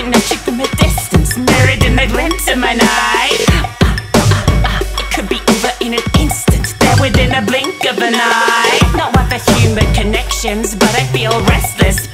Watching that chick from a distance, mirrored in the glint of my eye. It could be over in an instant, there within a blink of an eye. Not what the human connections, but I feel restless,